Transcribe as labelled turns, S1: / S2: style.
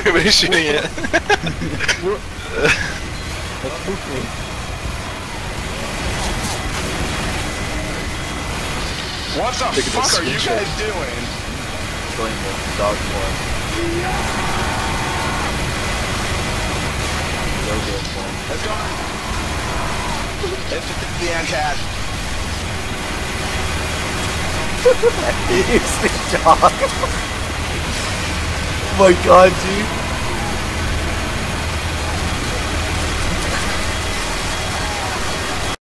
S1: Everybody's shooting it.
S2: That's goofy.
S3: What the fuck are you guys doing?
S2: Killing the dog form. Go form.
S3: Let's go. It's the ANCAT.
S2: It's the dog. Oh my god, dude.